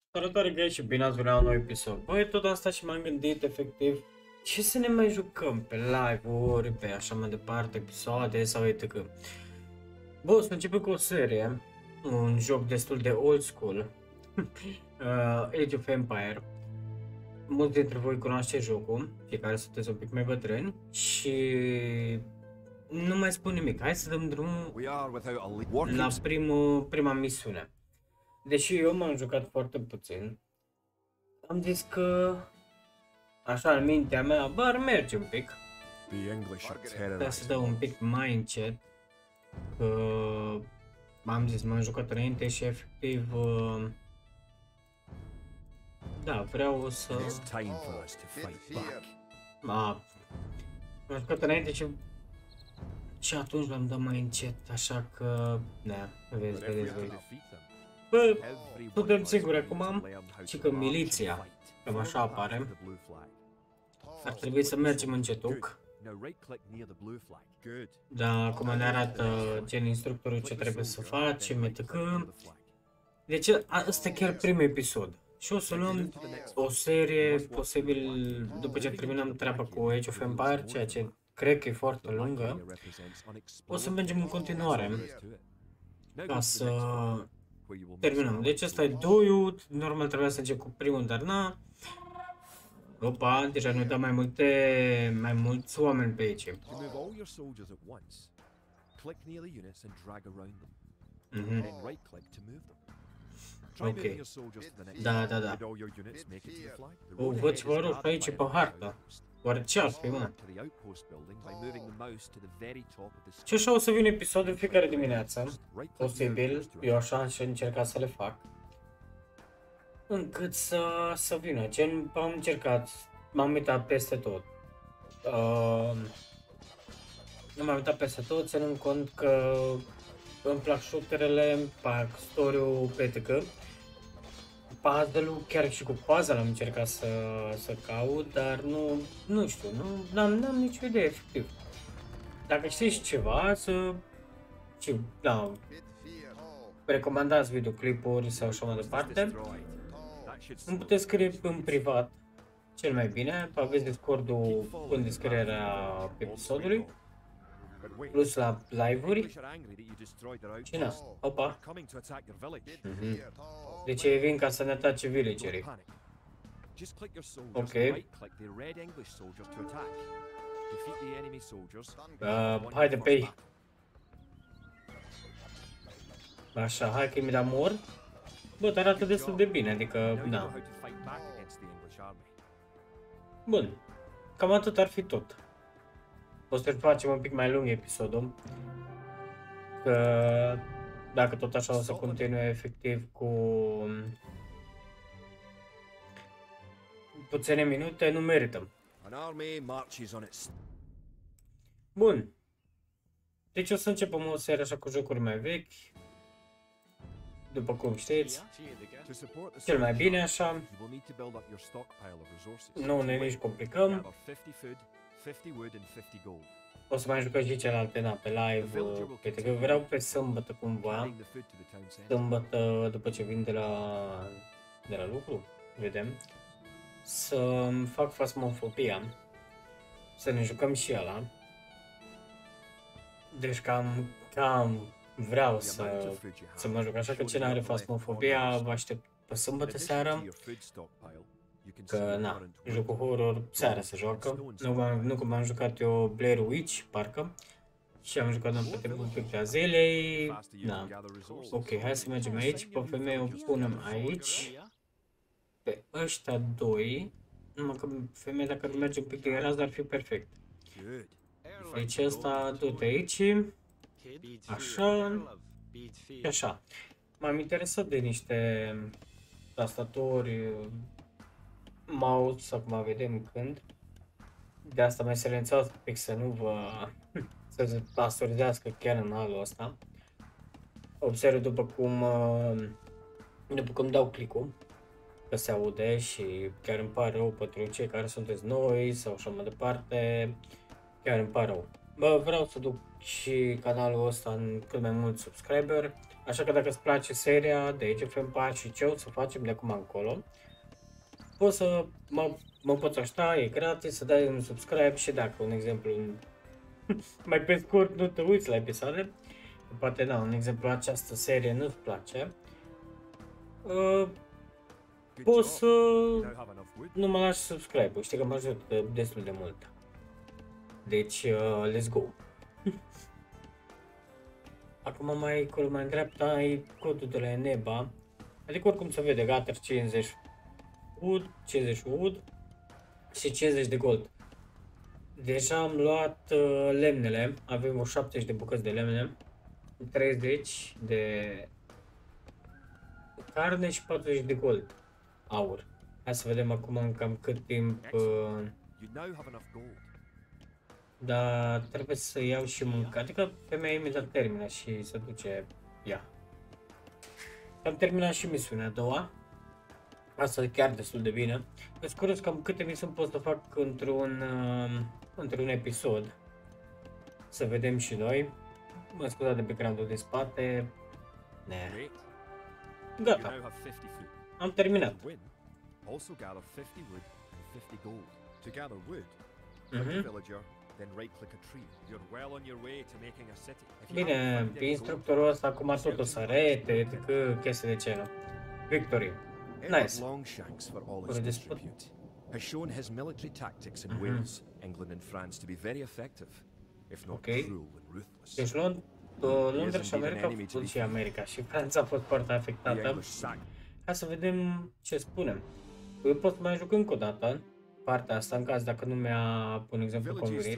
Salutare, guys, și bine ați venit la un nou episod. Băi, tot asta și m-am gândit efectiv ce să ne mai jucăm pe live-uri, pe așa mai departe, episoade sau etc. Bă, o să începem cu o serie, un joc destul de old school, Age of Empire. Mulți dintre voi cunoaște jocul, fiecare sunteți un pic mai bătrâni și nu mai spun nimic. Hai să dăm drumul la prima misiune. Deși eu m-am jucat foarte puțin, am zis că, așa în mintea mea, bă, ar merge un pic. Trebuie să dau un pic mai încet, că am zis, m-am jucat înainte și efectiv, da, vreau să... M-am jucat înainte și atunci l-am dat mai încet, așa că, da, vedeți voi. Bă, suntem siguri acum și că miliția, cam așa apare, ar trebui să mergem încetuc. Dar acum ne arată gen instructorul ce trebuie să facem, etc. Deci ăsta e chiar primul episod. Și o să luăm o serie, posibil, după ce terminăm treaba cu Age of Empire, ceea ce cred că e foarte lungă, o să mergem în continuare ca să terminăm. Deci ăsta e 2, normal trebuia să încep cu primul, dar na. Opa, deja ne-au dat mai mulți oameni pe aici. Ok. Da. O, văd ceva roșu aici pe hartă. Oare ce ar fi, mă? Și așa o să vin episodul fiecare dimineață. Posibil, eu așa am încercat să le fac. Încât să vină. Gen, am încercat, m-am uitat peste tot. M-am uitat peste tot, ținând cont că îmi plac shooterele, îmi plac story-ul, etc. Puzzle-ul, chiar și cu puzzle am încercat să caut, dar nu știu, n-am nicio idee efectiv. Dacă știți ceva, recomandați videoclipuri sau așa mai departe, îmi puteți scrie în privat, cel mai bine, aveți Discord-ul în descrierea episodului, plus la live-uri. Și na, opa. Deci ei vin ca să ne atace villagerii. Ok. Haide pe ei. Așa, hai că imediat mor. Bă, dar arată destul de bine, adică, da. Bun. Cam atât ar fi tot. O să facem un pic mai lung episodul. Că dacă tot așa o să continue efectiv cu puține minute, nu merită. Bun. Deci o să începem o serie așa cu jocuri mai vechi. După cum știți, cel mai bine așa. Nu ne nici complicăm. O să mai jucăm și celelalte, pe live, pentru că vreau pe sâmbătă cumva, sâmbătă după ce vin de la lucru, vedem, să fac Phasmophobia, să ne jucăm și ăla. Deci cam vreau să mă joc, așa că cine are Phasmophobia vă aștept pe sâmbătă seara. Că, na, jocul horror seara se joacă, nu cum am jucat eu Blair Witch, parcă, și am jucat un pic de zilei, na, ok, hai să mergem aici, pe femeie o punem aici, pe ăștia doi, numai că femeia dacă ar merge un pic de raz ar fi perfect. Deci ăsta, du-te aici, așa, și așa. M-am interesat de niște tastaturi, mouse, sau cum vedem când. De asta mai silențați un pic să nu să se pastorizească chiar în halul ăsta. Observ după cum dau click-ul, că se aude și chiar îmi pare rău pentru cei care sunteți noi sau așa mai departe. Chiar îmi pare rău. Bă, vreau să duc și canalul ăsta în cât mai mulți subscriber, așa că dacă îți place seria de Age of Empires și ce o să facem de acum încolo, poți să mă poți aștepta, e gratis, să dai un subscribe și dacă, un exemplu, mai pe scurt nu te uiți la episoade, poate da, un exemplu, această serie nu-ți place, poți să nu mă lași subscribe, știi că mă ajută destul de mult. Deci, let's go! Acum mai în dreapta ai codul de la Eneba, adică oricum se vede, gata, 50 wood, 50 wood și 50 de gold. Deja am luat lemnele, avem o 70 de bucăți de lemne, 30 de carne și 40 de gold, aur. Hai să vedem acum în cam cât timp, dar trebuie să iau și mâncă, adică femeia imediat termină și se duce ea. Am terminat și misiunea a doua, asta e chiar destul de bine. Îți curios cam câte misiuni pot să fac într-un episod, să vedem și noi. Mă scuzați de background-ul de spate. Gata, am terminat. Bine, instructorul ăsta acum tot o să arete, chestii de genul. Victory. Nice. Has shown his military tactics in Wales, England and France to be very effective, if not cruel and ruthless. Deci Londra și America au făcut și America și Franța a fost foarte afectată. Hai să vedem ce spunem. Eu pot să mai joc încă o dată partea asta în caz dacă nu mi-a, un exemplu, convenit.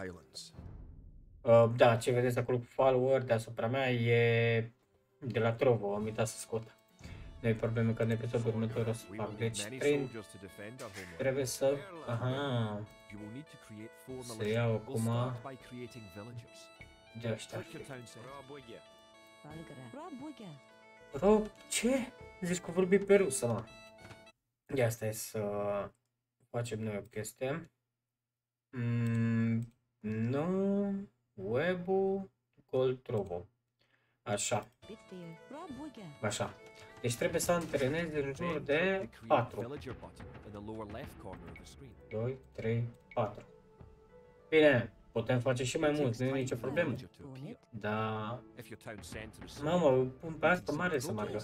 Da, ce vedeți acolo cu follower deasupra mea e de la Trovo, am uitat să scot. Nu e probleme că în episodul următor o să fac. Deci trebuie să... Aha. Să iau acum de ăștia. Rob, ce? Zici că vorbi pe rusă, mă. Ia stai să facem noi o chestie. Nu, web-ul, Trovo. Așa. Așa. Deci trebuie să antrenezi în jur de 4. 2, 3, 4. Bine, putem face și mai mult, nu e nicio problemă. Dar... Mamă, pun pe asta mare să meargă.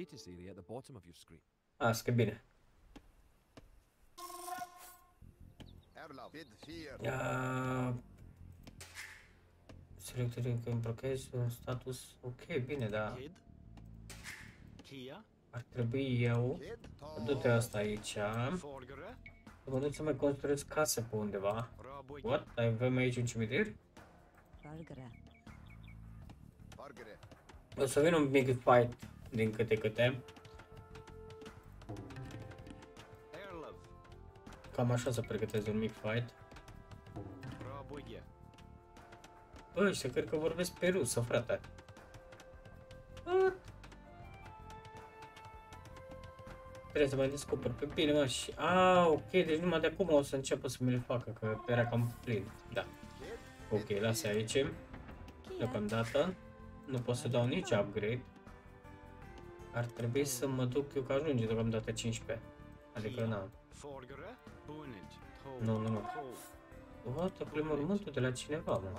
Asta e bine. Selectări în blochezi un status, ok, bine, dar ar trebui eu, du-te asta aici, să mă duc să mai construiesc case pe undeva. What? Avem aici un cimitir? O să vin un mic fight din câte. Cam așa să pregătesc un mic fight. Bă, ăștia cred că vorbesc pe rusă, frate. Trebuie să mai descoper pe bine, mă, și... ok, deci numai de acum o să înceapă să mi le facă, că era cam plin. Da. Ok, lasă aici. Deocamdată. Nu pot să dau nici upgrade. Ar trebui să mă duc eu că ajunge deocamdată 15. Adică, na. Nu. What? Acolo e mormântul de la cineva, mă.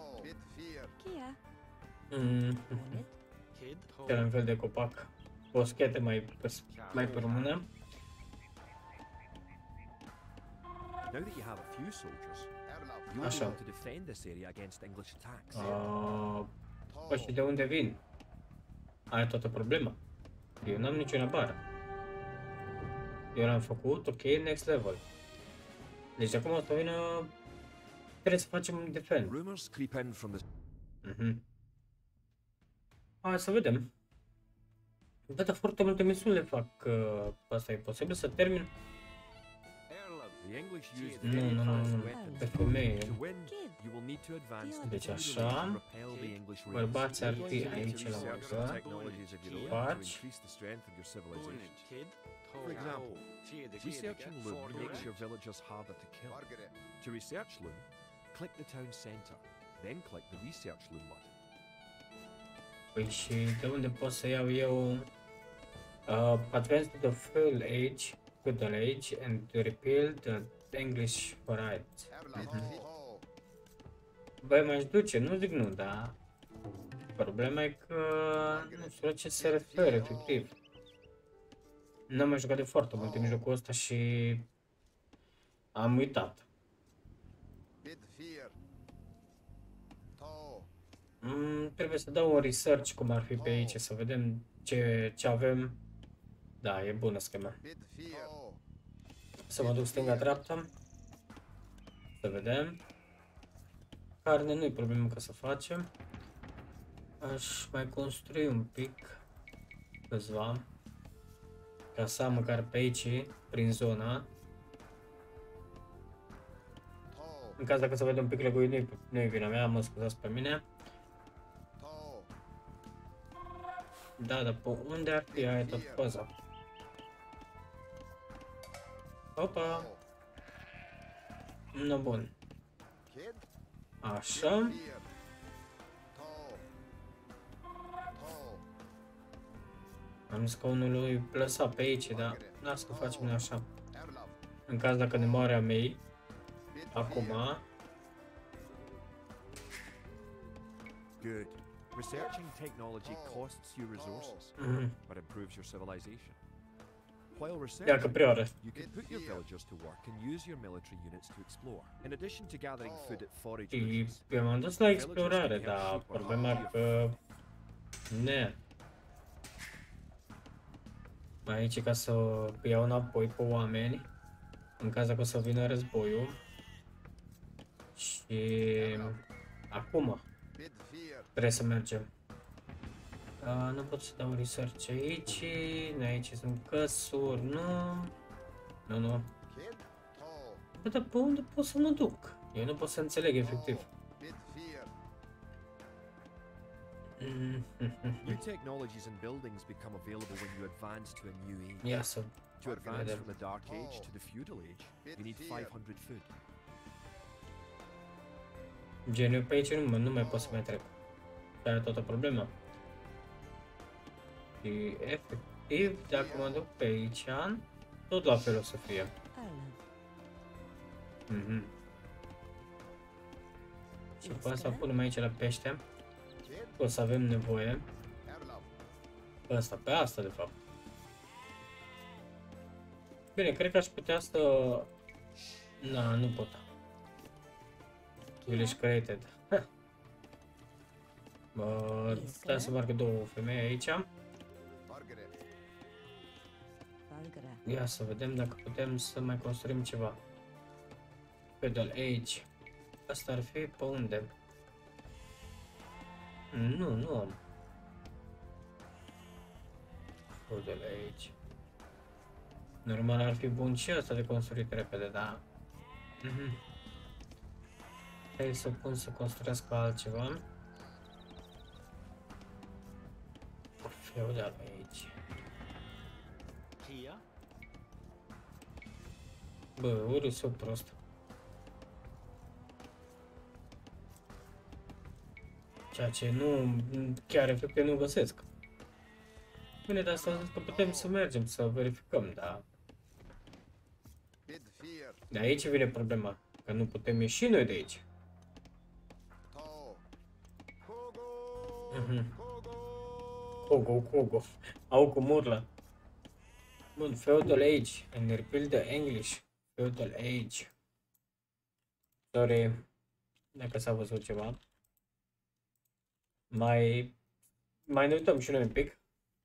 Chiar în fel de copac. Boschete mai pe română. Așa. Păi și de unde vin? Aia toată problema. Eu n-am niciuna bară. Eu l-am făcut, ok, next level. Deci acum o să vină... Trebuie să facem un defend. Hai să vedem. Da, foarte multe misiuni le fac, asta e posibil să termin. Nu, pe femeie. Deci așa, bărbați ar fi aici la măsă, faci. For example, researching Loom makes your villagers harder to kill. To research Loom, click the town centre, then click the Research Loom button. Păi și de unde pot să iau eu Advance to the Feudal Age and to repeal the English rights. Băi, m-aș duce, nu zic nu, dar problema e că nu știu la ce se referă, efectiv. N-am mai jucat de foarte mult în jocul ăsta și am uitat. Trebuie să dau un research cum ar fi pe aici, să vedem ce avem. Da, e bună schema. Să mă duc stânga-dreapta. Să vedem. Carne nu-i problemă ca să facem. Aș mai construi un pic câțiva. Ca să am măcar pe aici, prin zona. În caz dacă se vede un pic leguit, nu-i vina mea, mă scuzați pe mine. Da, dar pe unde ar fi aia tot poza? Opa! No, bun. Așa. Am zis că unul îi plăsa pe aici, dar lasă că facem noi așa. În caz dacă ne moare a mei, acum. Good. Researching technology costs you resources, but improves your civilization. While researching, you can put your villagers to work and use your military units to explore. In addition to gathering food at forage regions, eu m-am dus la explorare, dar problema e că... Ne. Aici ca să iau înapoi pe oameni, în caz dacă o să vină războiul. Și... acum trebuie să mergem. Nu pot să dau research aici, aici sunt căsuri, nu. Nu. Bă, dar pe unde pot să mă duc? Eu nu pot să înțeleg efectiv. New technologies and buildings become available when you advance to a new age. Ia să To advance from the Dark Age to the Feudal Age, you need 500 food. Gen, eu pe aici nu mai pot să mai trec. Care e toată problema. Și efectiv, dacă mă duc pe aici, tot la fel o să fie. Și pe asta punem aici la pește. O să avem nevoie. Pe asta de fapt. Bine, cred că aș putea să... Na, nu pot. Village created. Trebuie să meargă două femei aici. Ia să vedem dacă putem să mai construim ceva. Feudal Age. Asta ar fi pe unde? Nu am. Feudal Age. Normal ar fi bun și asta de construit repede, da. Hai să pun să construiască altceva. Feudal Age. Bă, ori sunt prost. Ceea ce nu, chiar efectiv nu găsesc. Bine, dar asta că putem să mergem să verificăm, da. De aici vine problema, că nu putem ieși noi de aici. Kogo. Au cum urlă. Bun, Feudal Age and repeal the English. Feudal Age. Sorry, dacă s-a văzut ceva. Mai ne uităm și noi un pic.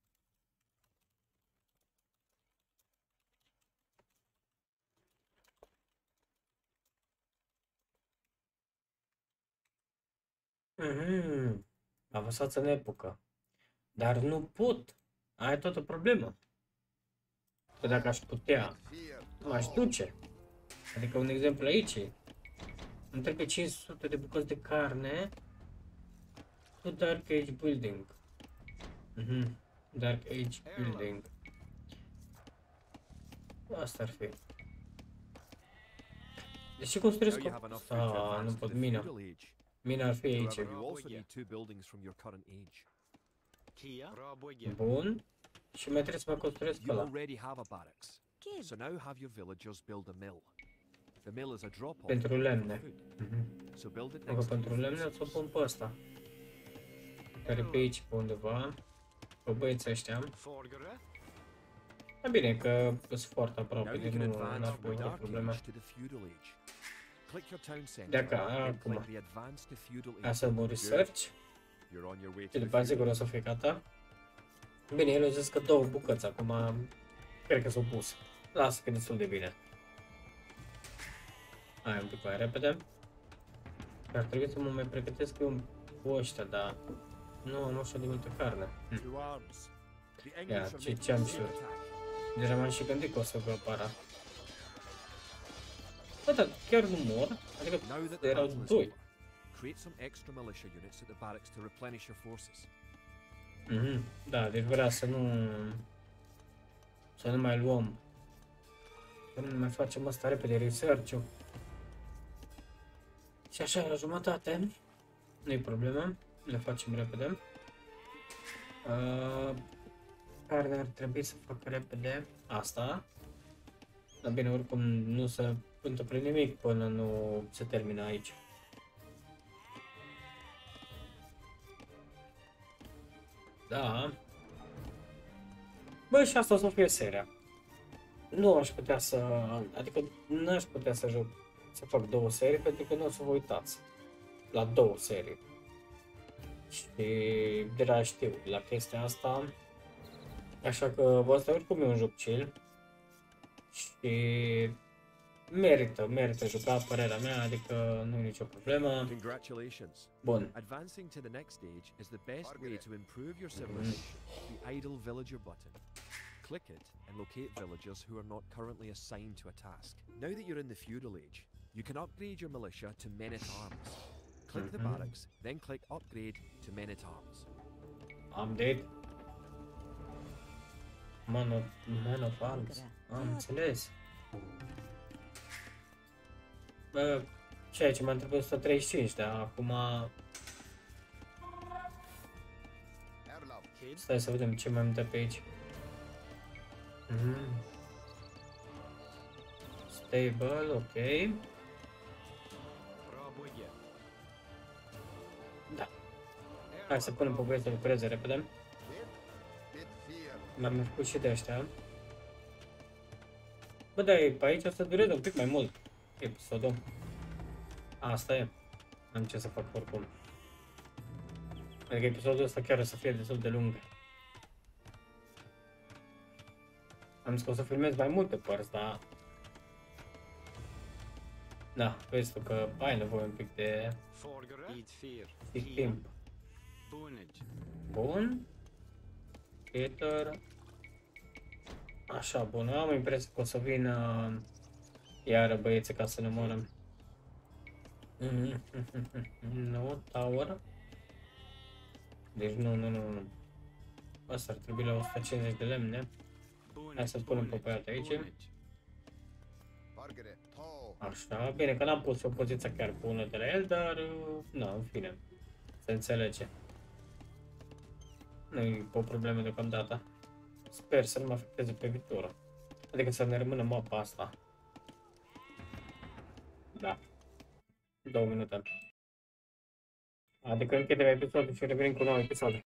Avasați în epocă. Dar nu pot. Aia e toată problema. Că dacă aș putea, m-aș duce. Adică un exemplu aici. Îmi trebuie 500 de bucăți de carne. To Dark Age Building. Dark Age Building. Asta ar fi. Deci ce construiesc? Nu pot mina. Bine ar fi aici. However, you also need 2 buildings from your current age. Bun. Și mai trebuie să mă construiesc You ăla. already have a barracks, so now have your villagers build a mill. The mill is a drop-off Pentru lemne. so build it Că next to pentru your lemne o să o pun pe ăsta. Care pe aici, pe undeva. Pe băieții ăștia. E bine că sunt foarte aproape, Now deci you can nu advance ar from fi the o Dark problemă. Age to the Feudal Age. Click your town center, De acá, then acum. click the Advance to Feudal Ca Age. să mă research. You're on your way Și to the după aceea sigur feudal o să fie gata. Bine, el a zis că 2 bucăți, acum cred că s-au pus. Lasă că e destul de bine. Hai un pic mai repede. Ar trebui să mă mai pregătesc eu cu ăștia, dar nu am așa de multă carne. To arms. The English Ia, are ce making ce-am a și eu. attack. Deja m-am și gândit că o să vă apară. Bă, dar chiar nu mor? Adică Now that the erau battle is 2. over, create some extra militia units at the barracks to replenish your forces. Da, deci vrea să nu... Să nu mai luăm. Să nu mai facem asta repede, research-ul. Și așa, la jumătate. Nu-i problemă. Le facem repede. Care ar trebui să fac repede? Asta. Dar bine, oricum nu se întâmplă nimic până nu se termină aici. Da. Bă, și asta o să fie seria. Nu aș putea să... Adică nu aș putea să joc... Să fac 2 serii, pentru că nu o să vă uitați la 2 serii. Și deja știu la chestia asta. Așa că ăsta oricum e un joc chill. Și merită jucat, părerea mea, adică nu e nicio problemă. Congratulations. Bun. Advancing to the next stage is the best way to improve your civilization. The idle villager button. Click it and locate villagers who are not currently assigned to a task. Now that you're in the feudal age, you can upgrade your militia to men-at-arms. Click the barracks, then click upgrade to men-at-arms. Update. Man of Arms. Am înțeles. Bă, ceea ce m-a întrebat 135, dar acum... Stai să vedem ce mai am de pe aici. Stable, ok. Da. Hai să punem pe băieți să lucreze repede. Mi-am făcut și de ăștia. Bă, dar pe aici o să dureze un pic mai mult episodul. Asta e. Am ce să fac oricum. Adică episodul ăsta chiar o să fie destul de lung. Am zis că o să filmez mai multe părți, dar... Da, vezi tu că ai nevoie un pic de timp. Bun. Peter. Așa, bun, am impresia că o să vină iară băieții ca să ne moară. Nu, tower. Deci nu. Asta ar trebui la 150 de lemne. Hai să punem pe băiat aici. Așa, bine că n-am pus o poziție chiar bună de la el, dar nu, în fine, se înțelege. Nu e o problemă deocamdată. Sper să nu mă afecteze pe viitor. Adică să ne rămână mapa asta. Da. 2 minute. Adică închidem episodul și revenim cu un nou episod.